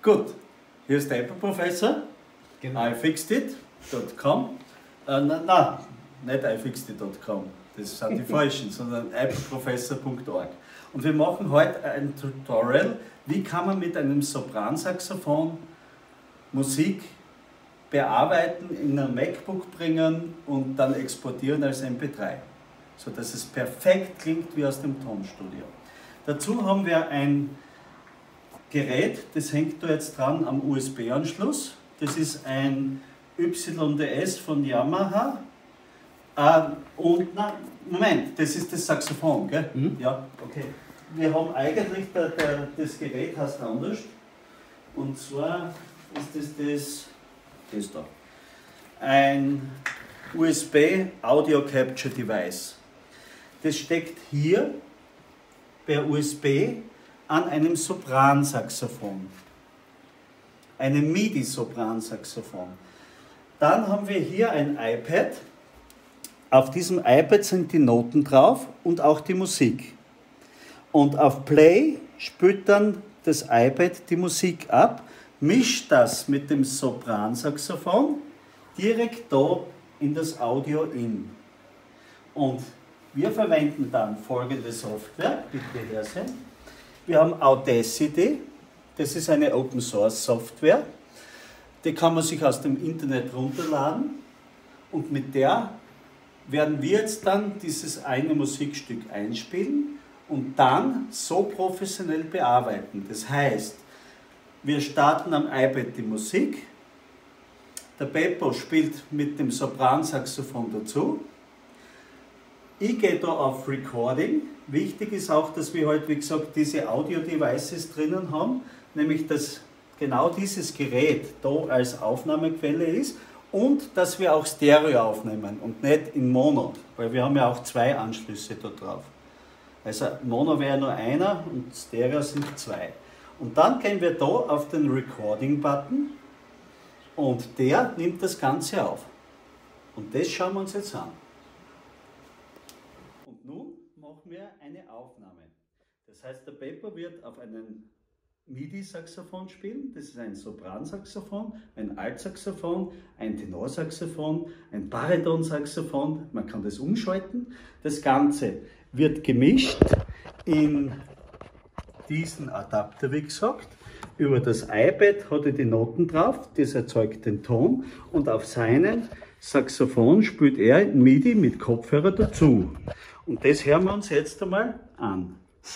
Gut, hier ist der Apple Professor, Genau. ifixedit.com. Nein, nicht ifixedit.com, das sind die falschen, sondern appleprofessor.org. Und wir machen heute ein Tutorial, wie kann man mit einem Sopransaxophon Musik bearbeiten, in ein MacBook bringen und dann exportieren als MP3, sodass es perfekt klingt wie aus dem Tonstudio. Dazu haben wir ein Gerät, das hängt da jetzt dran am USB-Anschluss. Das ist ein YDS von Yamaha. Und, nein, Moment, das ist das Saxophon, gell? Mhm. Ja, okay. Wir haben eigentlich, das Gerät heißt anders. Und zwar ist das da. Ein USB Audio Capture Device. Das steckt hier per USB an einem Sopransaxophon. Einem MIDI-Sopransaxophon. Dann haben wir hier ein iPad. Auf diesem iPad sind die Noten drauf und auch die Musik. Und auf Play spielt dann das iPad die Musik ab, mischt das mit dem Sopransaxophon direkt da in das Audio in. Und wir verwenden dann folgende Software, bitte hersehen. Wir haben Audacity, das ist eine Open Source Software. Die kann man sich aus dem Internet runterladen und mit der werden wir jetzt dann dieses eine Musikstück einspielen und dann so professionell bearbeiten. Das heißt, wir starten am iPad die Musik, der Beppo spielt mit dem Sopransaxophon dazu, ich gehe da auf Recording. Wichtig ist auch, dass wir heute, wie gesagt, diese Audio-Devices drinnen haben, nämlich dass genau dieses Gerät da als Aufnahmequelle ist und dass wir auch Stereo aufnehmen und nicht in Mono, weil wir haben ja auch zwei Anschlüsse da drauf. Also Mono wäre nur einer und Stereo sind zwei. Und dann gehen wir da auf den Recording-Button und der nimmt das Ganze auf. Und das schauen wir uns jetzt an. Und nun machen wir eine Aufnahme. Das heißt, der Beppo wird auf einen MIDI-Saxophon spielen. Das ist ein Sopransaxophon, ein Altsaxophon, ein Tenorsaxophon, ein Baritonsaxophon. Man kann das umschalten. Das Ganze wird gemischt in diesen Adapter, wie gesagt. Über das iPad hat er die Noten drauf, das erzeugt den Ton und auf seinen Saxophon spielt er MIDI mit Kopfhörer dazu. Und das hören wir uns jetzt einmal an.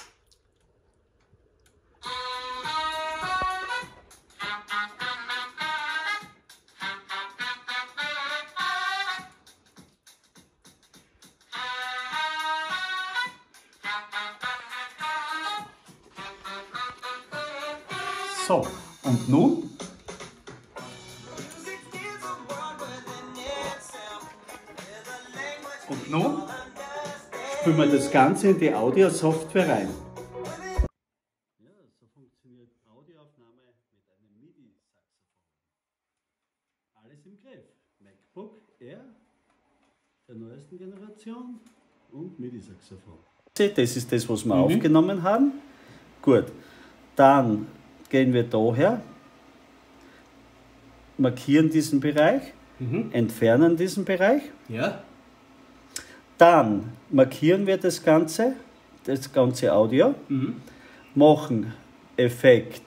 So, und nun? Und nun spielen wir das Ganze in die Audio-Software rein. Ja, so funktioniert Audioaufnahme mit einem MIDI-Saxophon. Alles im Griff. MacBook Air der neuesten Generation und MIDI-Saxophon. Das ist das, was wir aufgenommen haben. Gut, dann gehen wir daher, markieren diesen Bereich, entfernen diesen Bereich. Ja. Dann markieren wir das ganze Audio, machen Effekt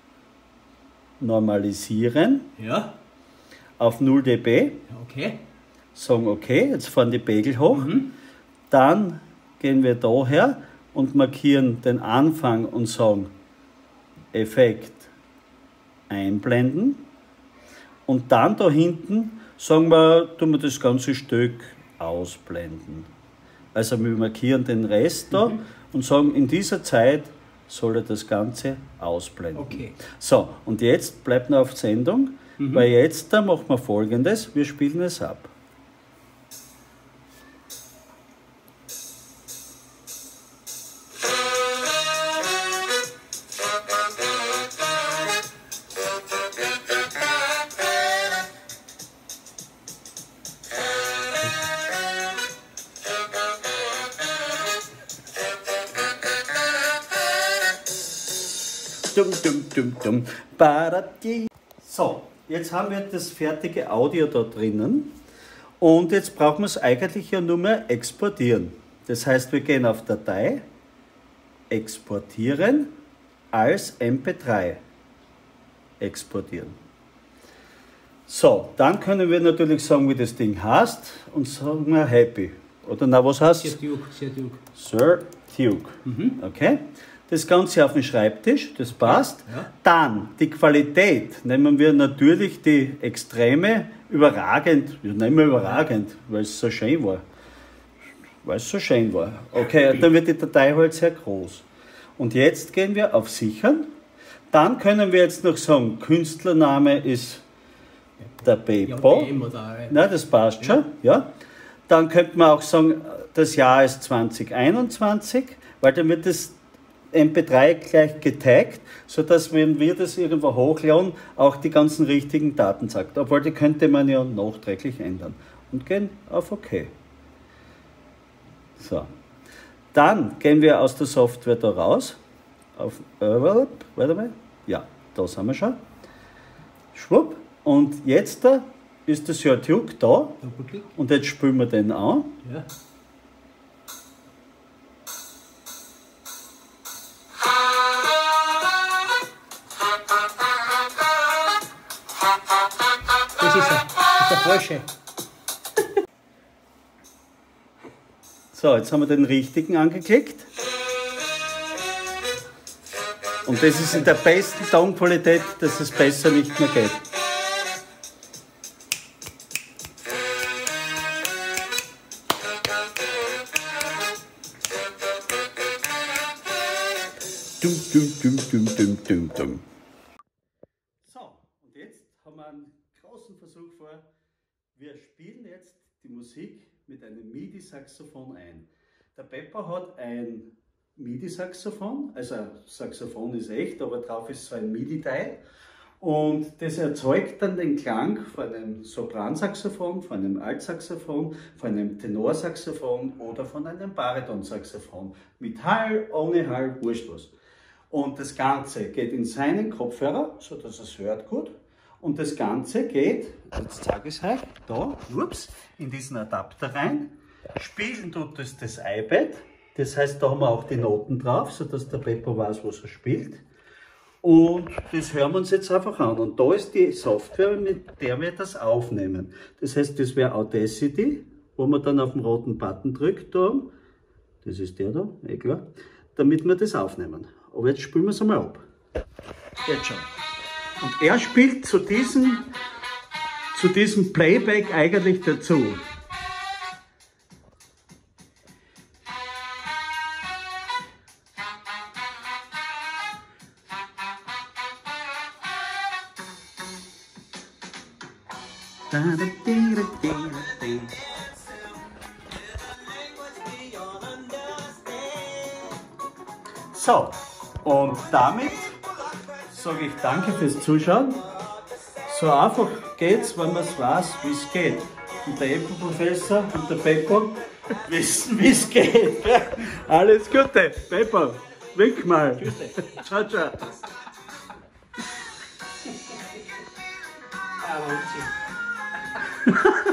normalisieren Ja. auf 0 dB, Okay. sagen okay, jetzt fahren die Pegel hoch. Dann gehen wir daher und markieren den Anfang und sagen Effekt einblenden und dann da hinten sagen wir, tun wir das ganze Stück ausblenden. Also wir markieren den Rest da und sagen, in dieser Zeit soll er das Ganze ausblenden. Okay. So, und jetzt bleibt noch auf Sendung, weil jetzt da machen wir Folgendes, wir spielen es ab. So, jetzt haben wir das fertige Audio da drinnen und jetzt brauchen wir es eigentlich ja nur mehr exportieren. Das heißt, wir gehen auf Datei, exportieren als MP3. Exportieren. So, dann können wir natürlich sagen, wie das Ding heißt und sagen wir Happy. Oder na, was heißt es? Sir Duke. Sir Duke. Okay. Das Ganze auf dem Schreibtisch, das passt. Ja. Dann die Qualität nehmen wir natürlich die extreme, überragend, wir nehmen überragend, weil es so schön war. Okay, dann wird die Datei halt sehr groß. Und jetzt gehen wir auf Sichern. Dann können wir jetzt noch sagen, Künstlername ist der Beppo. Na, das passt schon. Ja. Dann könnte man auch sagen, das Jahr ist 2021, weil dann wird das MP3 gleich getaggt, sodass, wenn wir das irgendwo hochladen, auch die ganzen richtigen Daten sagt. Obwohl, die könnte man ja nachträglich ändern. Und gehen auf OK. So. Dann gehen wir aus der Software da raus. Auf warte mal. Ja, da sind wir schon. Schwupp. Und jetzt da ist der Sir Duke da. Doppelklick. Und jetzt spielen wir den an. Ja. Das ist er. Das ist der falsche. So, jetzt haben wir den richtigen angeklickt. Und das ist in der besten Tonqualität, dass es besser nicht mehr geht. So, und jetzt haben wir einen großen Versuch vor. Wir spielen jetzt die Musik mit einem MIDI-Saxophon ein. Der Beppo hat ein MIDI-Saxophon, also ein Saxophon ist echt, aber drauf ist so ein MIDI-Teil. Und das erzeugt dann den Klang von einem Sopransaxophon, von einem Altsaxophon, von einem Tenorsaxophon oder von einem Baritonsaxophon. Mit Hall, ohne Hall, wurscht was. Und das Ganze geht in seinen Kopfhörer, sodass er es hört gut. Und das Ganze geht, jetzt zeige ich es euch, da, ups, in diesen Adapter rein. Spielen tut es das iPad. Das heißt, da haben wir auch die Noten drauf, sodass der Beppo weiß, was er spielt. Und das hören wir uns jetzt einfach an. Und da ist die Software, mit der wir das aufnehmen. Das heißt, das wäre Audacity, wo man dann auf den roten Button drückt. Da. Das ist der da, klar. Damit wir das aufnehmen. Aber jetzt spielen wir es einmal ab. Jetzt schon. Und er spielt zu diesem Playback eigentlich dazu. So, und damit sage ich danke fürs Zuschauen. So einfach geht's, wenn man es weiß, wie es geht. Und der Epo-Professor und der Beppo wissen, wie es geht. Alles Gute, Beppo, wink mal. Ciao, ciao. Ah,